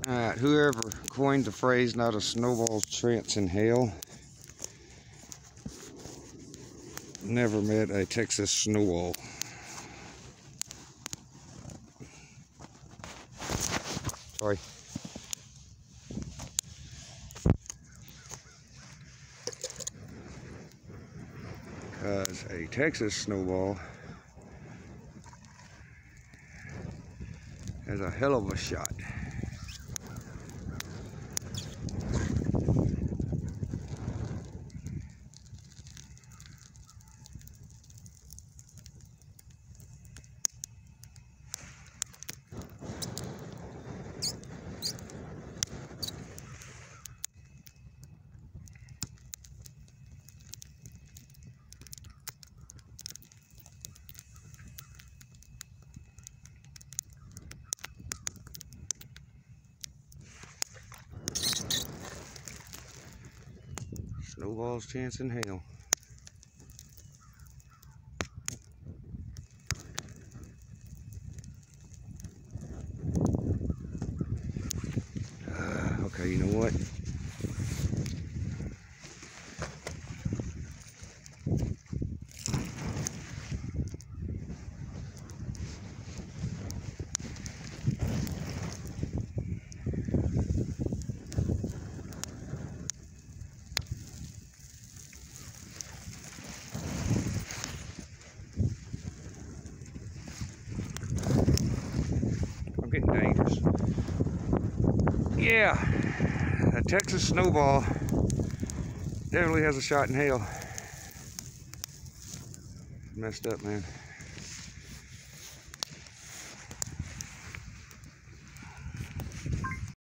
Alright, whoever coined the phrase "not a snowball's chance in hell" never met a Texas snowball. Sorry. Because a Texas snowball has a hell of a shot. Snowball's chance in hell. Okay, you know what? I'm getting dangerous. Yeah, a Texas snowball definitely has a shot in hell. Messed up, man.